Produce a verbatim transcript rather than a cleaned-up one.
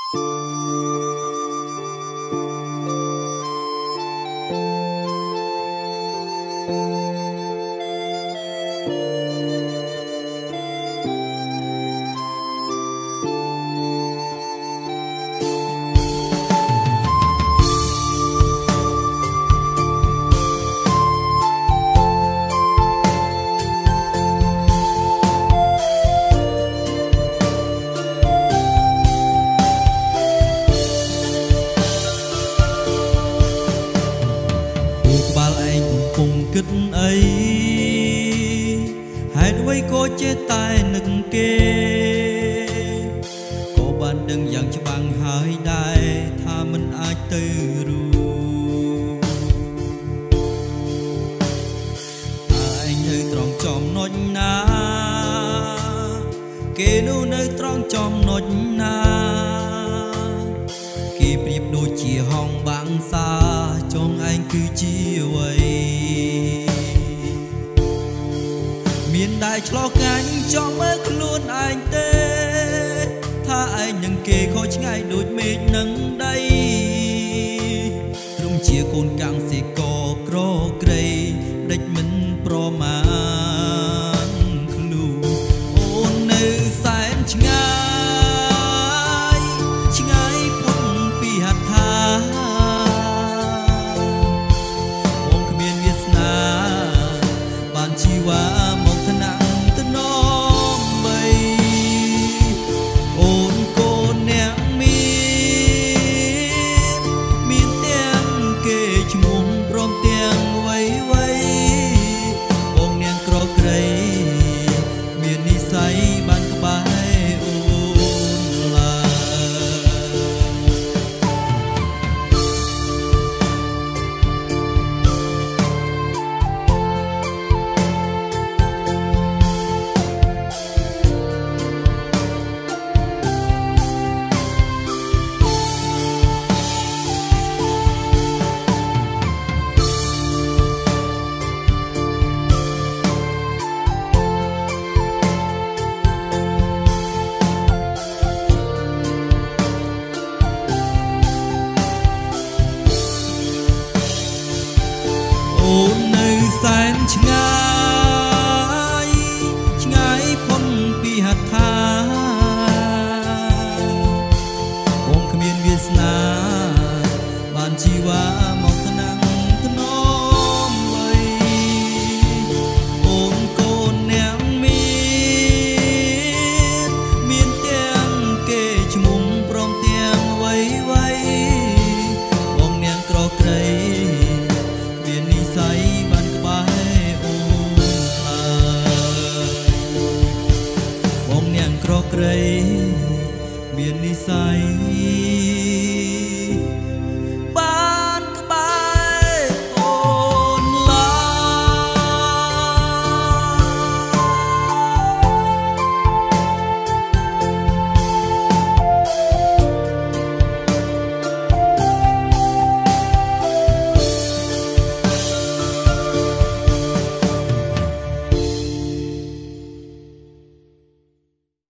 គិតអីហេតុអ្វីក៏ចេះតែនឹកគេក៏បានដឹងយ៉ាងច្បាស់ហើយដែរថាមិនអាចទៅរួតើឯងនៅត្រង់ចំណុចណាគេនោះនៅត្រង់ចំណុចណាគេប្រៀបដូចជាហងបាំងសាចងឯងគឺជាអ្វីមានតែឆ្លោះកាញ់ចង់មើលខ្លួនឯងទេថាឯងនឹងគេខុសឆ្ងាយដូចមេឃនឹងដីត្រង់ជាកូនកាំងសេកក្រក្រៃដេចមិនប្រមាណខ្លួនអូននៅសែនឆ្ងាយឆ្ងាយពុនពីហត្ថាបងគ្មានវាសនាបានជីវ៉ាអូននៅសែនឆ្ងាយឆ្ងាយផុតពីហត្ថាបងគ្មានវាសនាបានជីវ៉ាមក